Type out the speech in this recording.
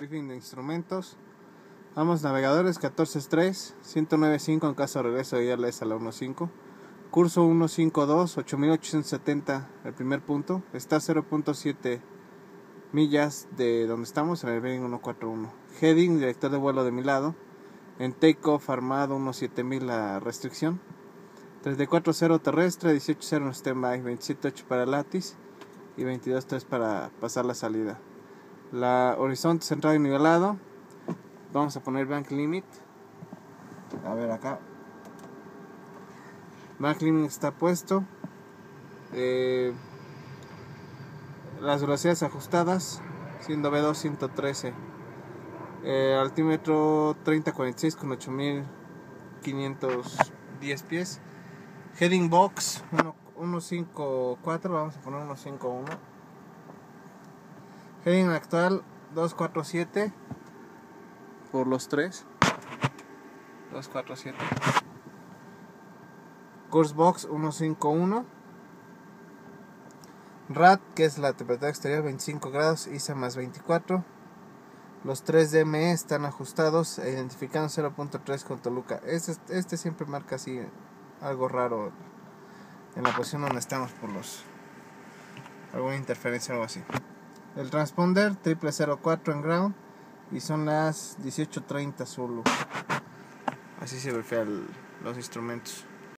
Briefing de instrumentos. Ambos navegadores 14.3, 109.5 en caso de regreso de IRS a la 1.5. Curso 152, 8870 el primer punto. Está a 0.7 millas de donde estamos, en el bearing 141. Heading, director de vuelo de mi lado. En takeoff armado 17000 la restricción. 34.0 terrestre, 18.0 en standby, 27.8 para látiz y 22.3 para pasar la salida. La horizonte centrado y nivelado. Vamos a poner bank limit. A ver acá. Bank limit está puesto. Las velocidades ajustadas, siendo B2 113. Altímetro 3046 con 8510 pies. Heading box 154, vamos a poner 151. Heading actual 247 por los 3. 247. Course box 151. RAT, que es la temperatura exterior, 25 grados, ISA más 24. Los 3 DME están ajustados e identificando 0.3 con Toluca. Este siempre marca así algo raro en la posición donde estamos por alguna interferencia o algo así. El transponder 0004 en ground y son las 18:30 solo. Así se golpean los instrumentos.